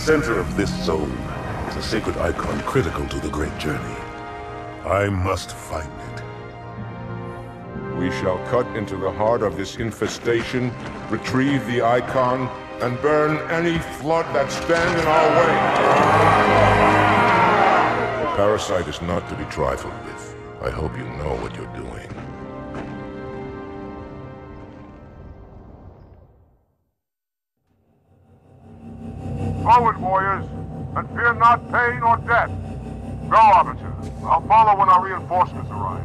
center of this zone is a sacred icon critical to the Great Journey. I must find it. We shall cut into the heart of this infestation, retrieve the icon, and burn any flood that stand in our way. The parasite is not to be trifled with. I hope you know what you're doing. Forward, warriors, and fear not pain or death. Go, Arbiter. I'll follow when our reinforcements arrive.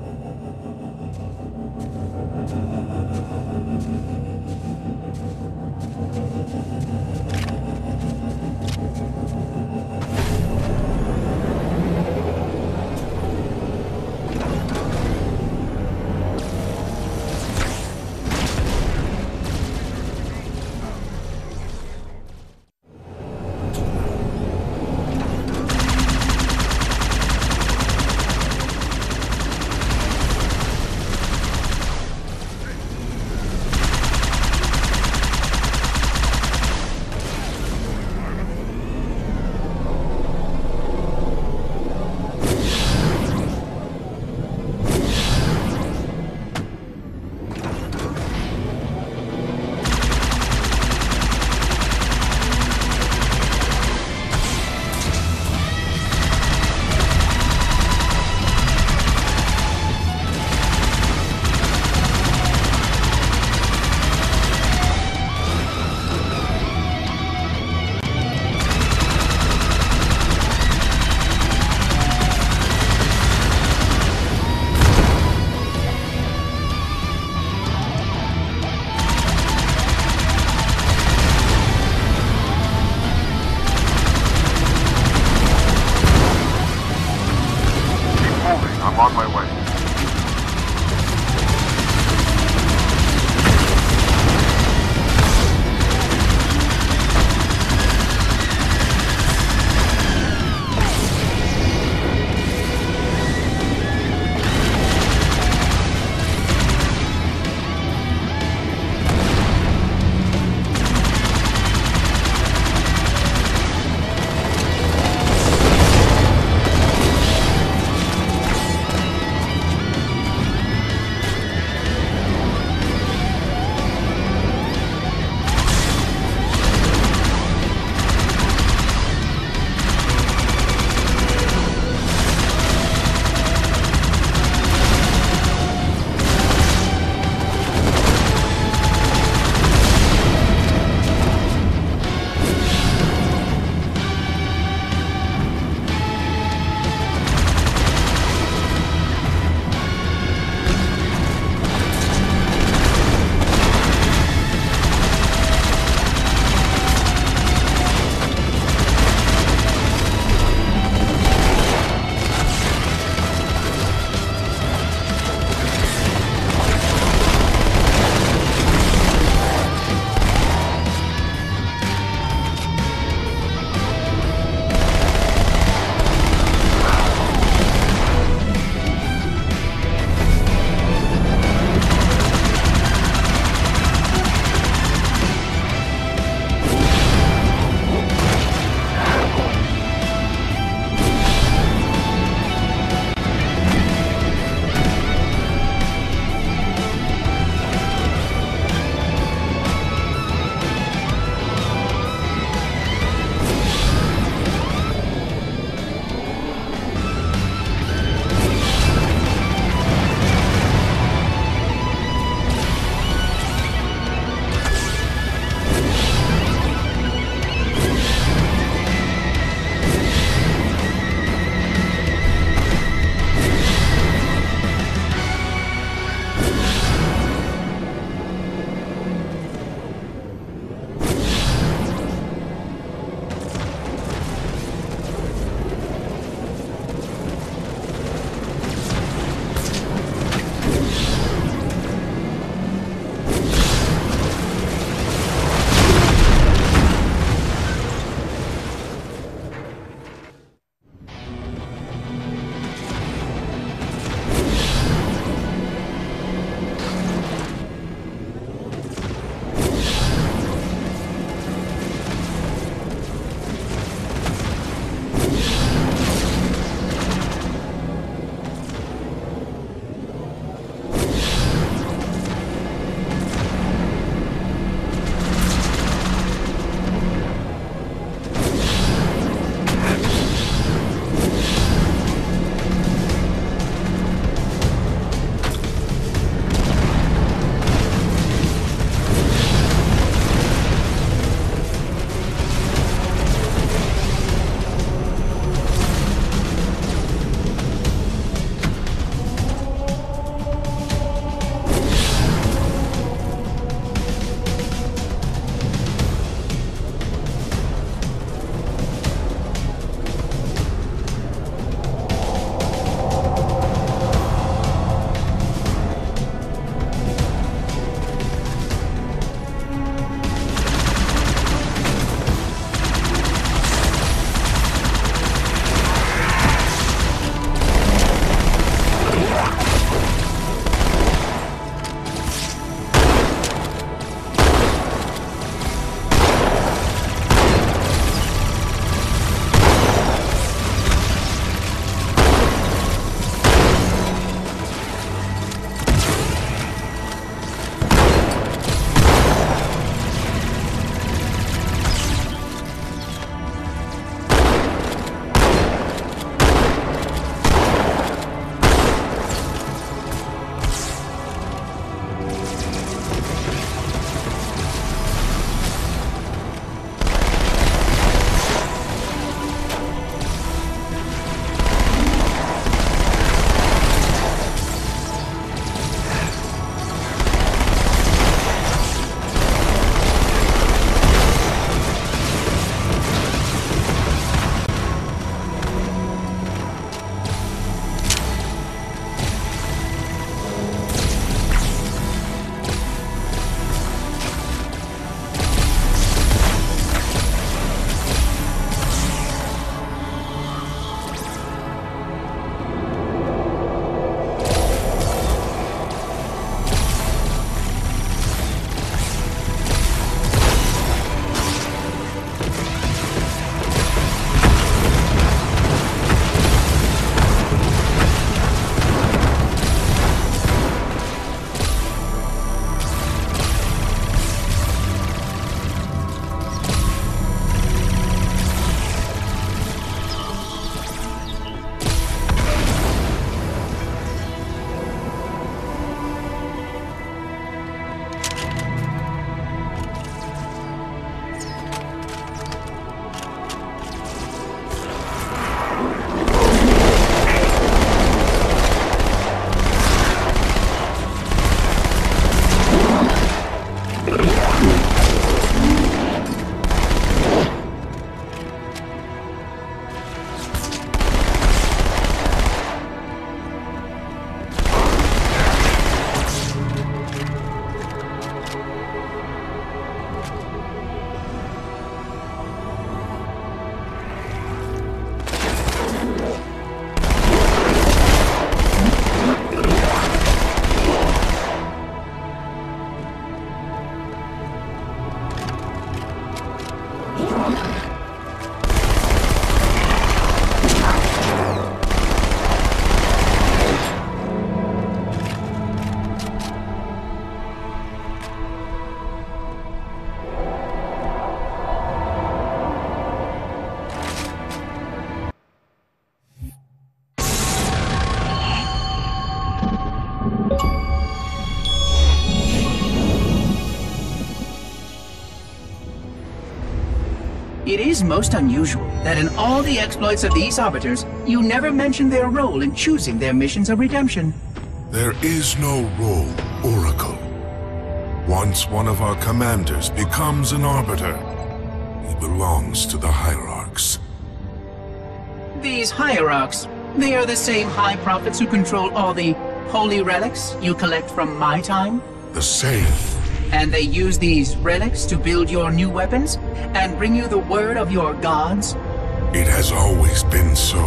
It is most unusual that in all the exploits of these Arbiters, you never mention their role in choosing their missions of redemption. There is no role, Oracle. Once one of our commanders becomes an Arbiter, he belongs to the Hierarchs. These Hierarchs, they are the same High Prophets who control all the holy relics you collect from my time? The same. And they use these relics to build your new weapons and bring you the word of your gods? It has always been so.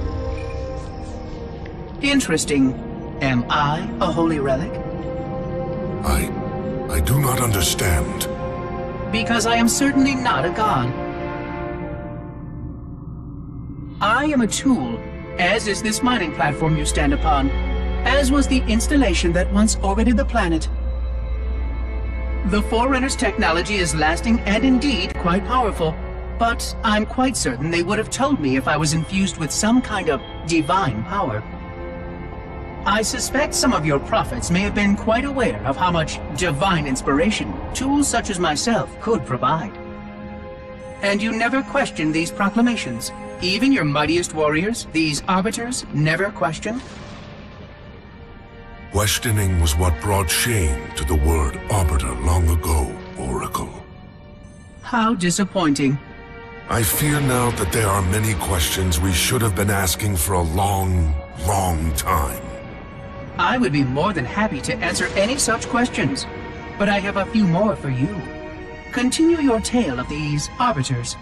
Interesting. Am I a holy relic? I do not understand. Because I am certainly not a god. I am a tool, as is this mining platform you stand upon, as was the installation that once orbited the planet. The Forerunner's technology is lasting and indeed quite powerful, but I'm quite certain they would have told me if I was infused with some kind of divine power. I suspect some of your prophets may have been quite aware of how much divine inspiration tools such as myself could provide. And you never questioned these proclamations. Even your mightiest warriors, these Arbiters, never questioned? Questioning was what brought shame to the word Arbiter long ago, Oracle. How disappointing. I fear now that there are many questions we should have been asking for a long, long time. I would be more than happy to answer any such questions, but I have a few more for you. Continue your tale of these Arbiters.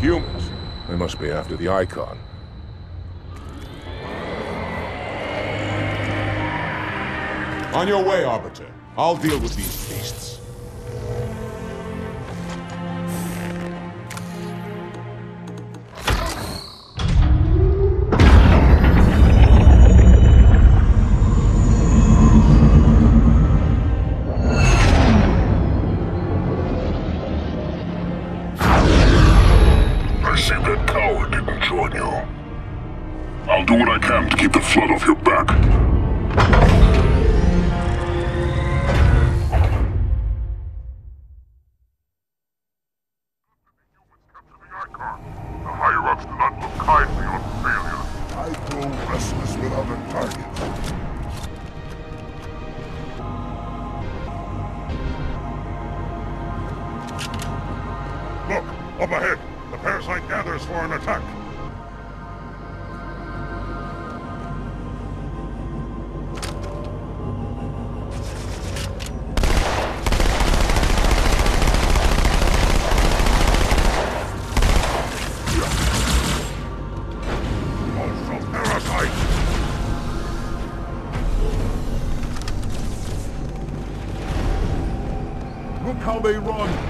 humans. They must be after the icon. On your way, Arbiter. I'll deal with these beasts. I see that tower didn't join you. I'll do what I can to keep the flood off your back. The higher-ups do not look kindly on failure. I grow restless without a target. Look, up ahead. The parasite gathers for an attack. Also parasite! Look how they run!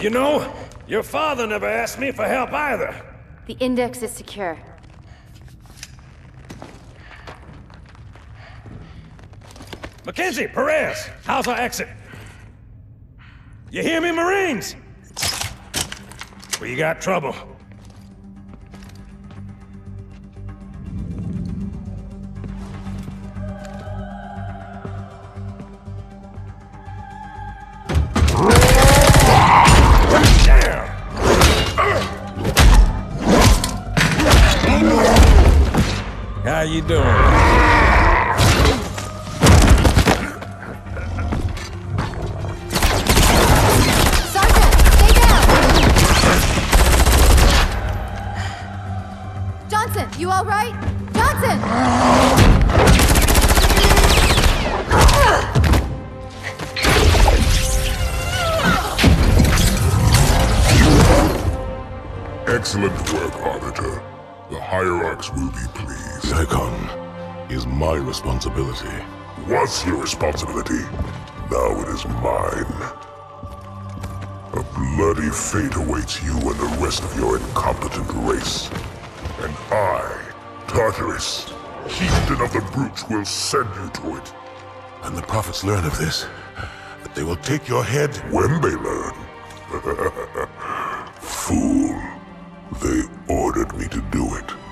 You know, your father never asked me for help either. The index is secure. Mackenzie, Perez, how's our exit? You hear me, Marines? We got trouble. How you doing? Sergeant, stay down! Johnson, you all right? Johnson! Excellent work, Arbiter. The Hierarchs will be pleased. Icon is my responsibility. Was your responsibility. Now it is mine. A bloody fate awaits you and the rest of your incompetent race. And I, Tartarus, chieftain of the brutes, will send you to it. And the prophets learn of this, that they will take your head. When they learn. Fool. They ordered me to do it.